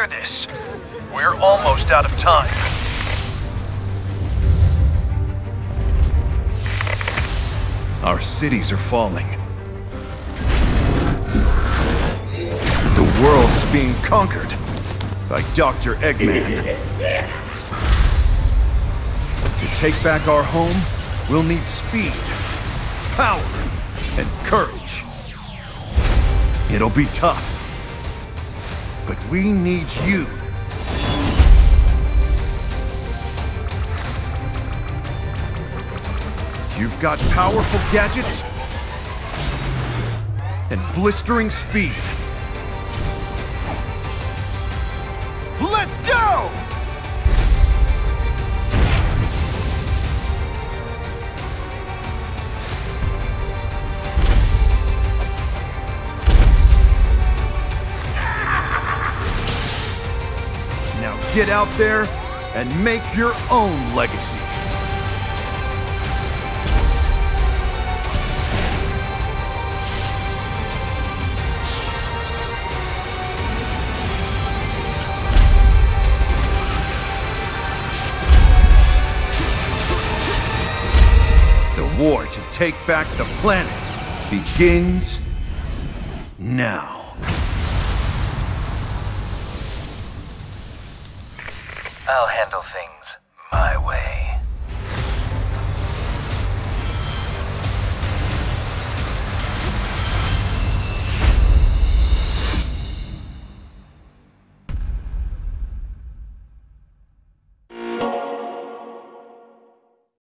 hear this? We're almost out of time. Our cities are falling. The world is being conquered by Dr. Eggman. To take back our home, we'll need speed, power, and courage. It'll be tough, but we need you. You've got powerful gadgets and blistering speed. Let's go! Now get out there and make your own legacy. The war to take back the planet begins now. I'll handle things.